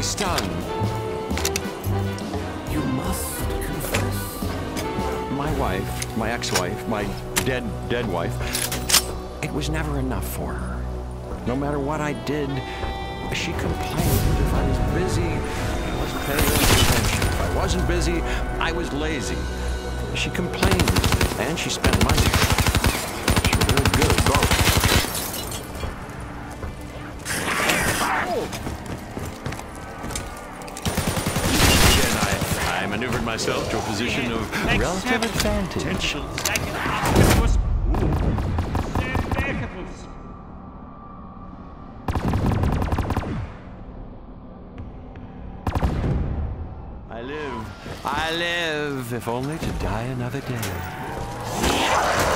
stunned. You must confess. My wife, my ex-wife, my dead wife, it was never enough for her. No matter what I did, she complained. If I was busy, I wasn't paying attention. If I wasn't busy, I was lazy. She complained, and she spent money. She was really good at both. Again, I maneuvered myself to a position of relative advantage. I live, if only to die another day.